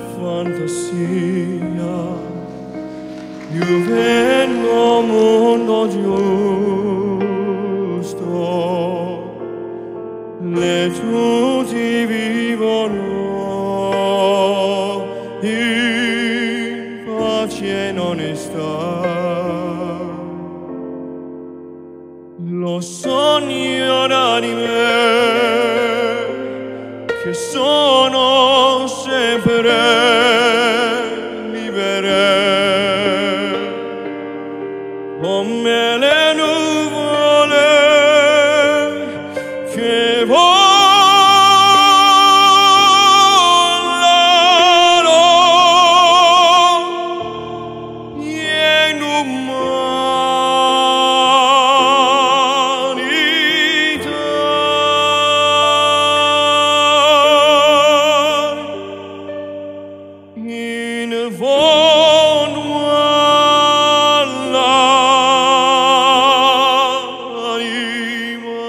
fantasia vivendo mondo giusto, le tutti vivono in pace e onestà. Lo sogno da di me che sono sempre libere come le nuvole che volano in in fondo all'anima.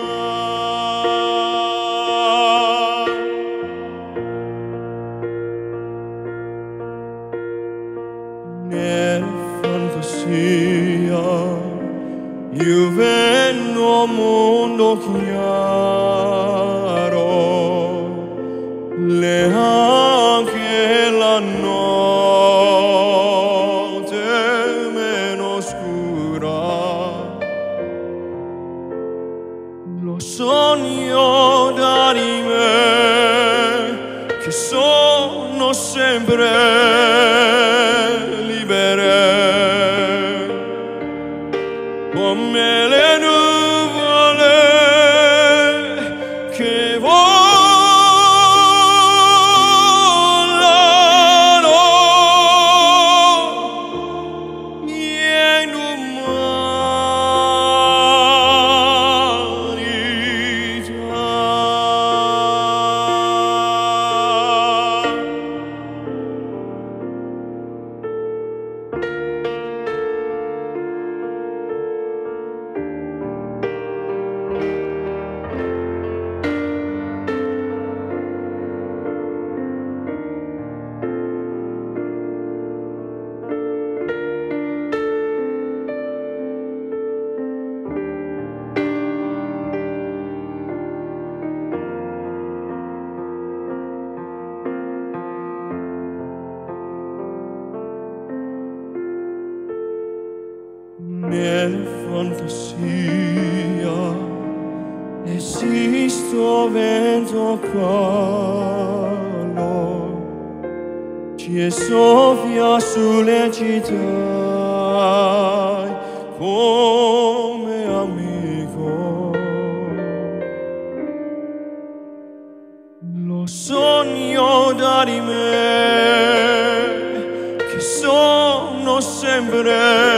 Nella fantasia io vengo mondo chiaro, le anche la notte meno scura. Lo sogno da di me che sono sempre libere come le nuvole che volano in nella fantasia esisto vento caldo che soffia sulle città come amico. Lo sogno da di me che sono sempre